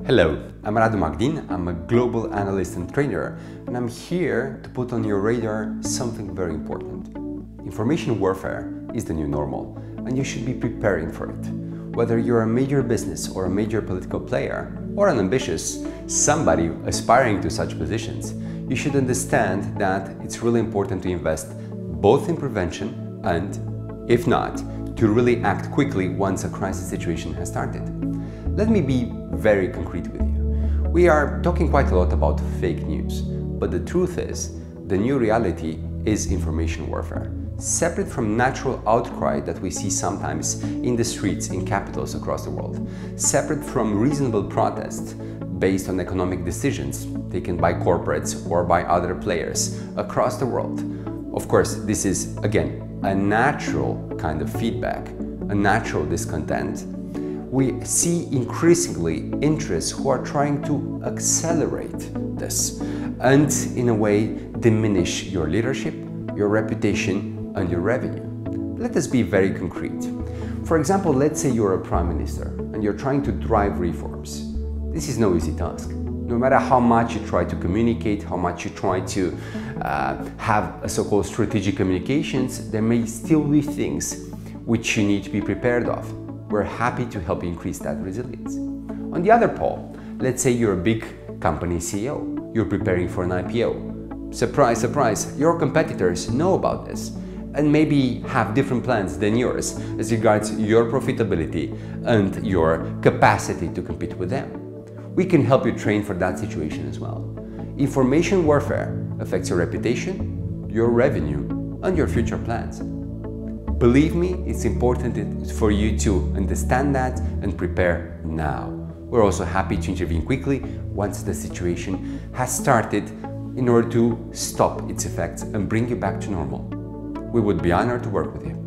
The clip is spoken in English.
Hello, I'm Radu Magdin. I'm a global analyst and trainer, and I'm here to put on your radar something very important. Information warfare is the new normal, and you should be preparing for it. Whether you're a major business or a major political player, or an ambitious somebody aspiring to such positions, you should understand that it's really important to invest both in prevention and, if not, to really act quickly once a crisis situation has started. Let me be very concrete with you. We are talking quite a lot about fake news, but the truth is, the new reality is information warfare. Separate from natural outcry that we see sometimes in the streets in capitals across the world. Separate from reasonable protest based on economic decisions taken by corporates or by other players across the world. Of course, this is, again, a natural kind of feedback, a natural discontent. We see increasingly interests who are trying to accelerate this and, in a way, diminish your leadership, your reputation, and your revenue. Let us be very concrete. For example, let's say you're a prime minister and you're trying to drive reforms. This is no easy task. No matter how much you try to communicate, how much you try to have a so-called strategic communications, there may still be things which you need to be prepared of. We're happy to help you increase that resilience. On the other pole, let's say you're a big company CEO. You're preparing for an IPO. Surprise, surprise, your competitors know about this and maybe have different plans than yours as regards your profitability and your capacity to compete with them. We can help you train for that situation as well. Information warfare affects your reputation, your revenue, and your future plans. Believe me, it's important for you to understand that and prepare now. We're also happy to intervene quickly once the situation has started in order to stop its effects and bring you back to normal. We would be honored to work with you.